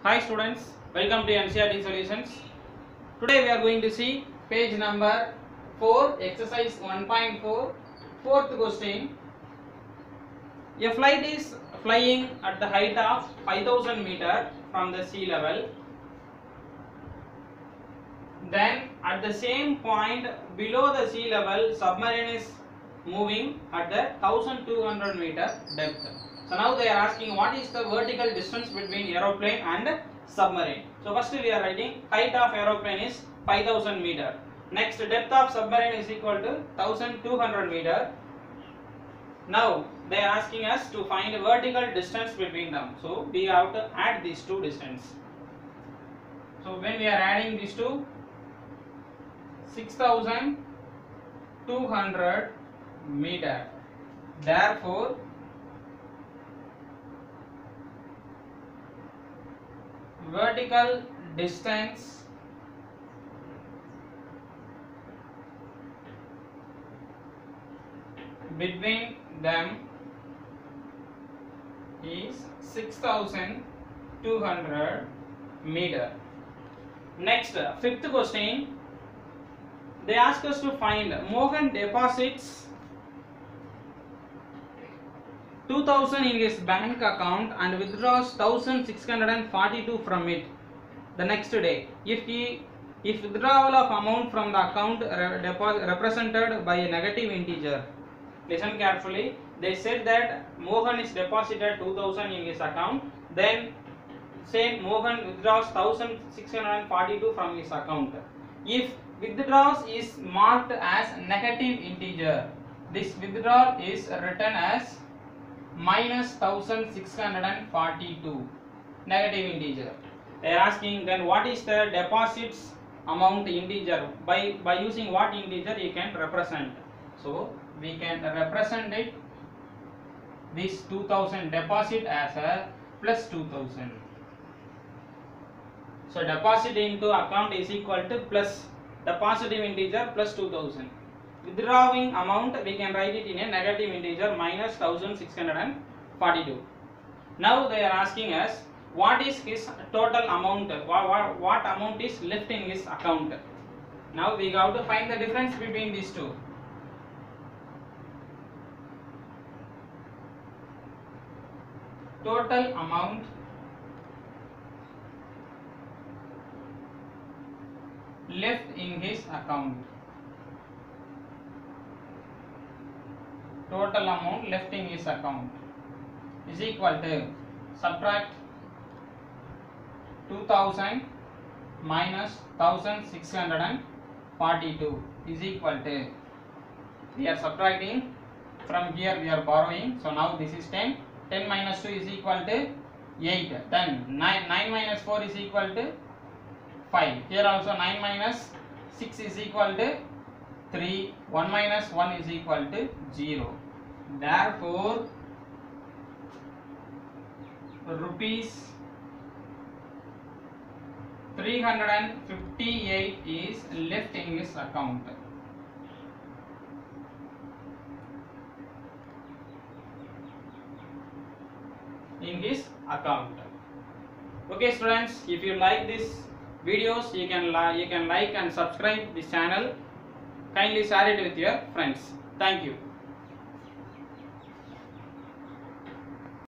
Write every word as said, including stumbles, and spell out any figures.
Hi students, welcome to N C E R T Solutions. Today we are going to see page number four, exercise one point four, fourth question. A flight is flying at the height of five thousand meter from the sea level. Then at the same point below the sea level, submarine is moving at the one thousand two hundred meter depth. So now they are asking what is the vertical distance between aeroplane and submarine. So first we are writing height of aeroplane is five thousand meter. Next depth of submarine is equal to one thousand two hundred meter. Now they are asking us to find a vertical distance between them. So we have to add these two distance. So when we are adding these two, six thousand two hundred meter. Therefore vertical distance between them is six thousand two hundred meter. Next, fifth question, they ask us to find Mohan deposits two thousand in his bank account and withdraws one thousand six hundred forty-two from it the next day. If he if withdrawal of amount from the account re represented by a negative integer. Listen carefully. They said that Mohan is deposited two thousand in his account, then say Mohan withdraws one thousand six hundred forty-two from his account. If withdrawals is marked as negative integer, this withdrawal is written as minus one thousand six hundred forty-two, negative integer. They are asking then what is the deposits amount integer, by by using what integer you can represent. So we can represent it this two thousand deposit as a plus two thousand. So deposit into account is equal to plus the positive integer plus two thousand. Withdrawing amount we can write it in a negative integer minus one thousand six hundred forty-two. Now they are asking us what is his total amount, what, what, what amount is left in his account. Now we have to find the difference between these two. Total amount left in his account. Total amount left in his account is equal to subtract two thousand minus one thousand six hundred forty-two is equal to, we are subtracting, from here we are borrowing, so now this is ten, ten minus two is equal to eight, then nine, nine minus four is equal to five, here also nine minus six is equal to three, one minus one is equal to zero. Therefore rupees three hundred fifty-eight is left in his account. In his account. Okay students, if you like this videos, you can li you can like and subscribe this channel. Kindly share it with your friends. Thank you.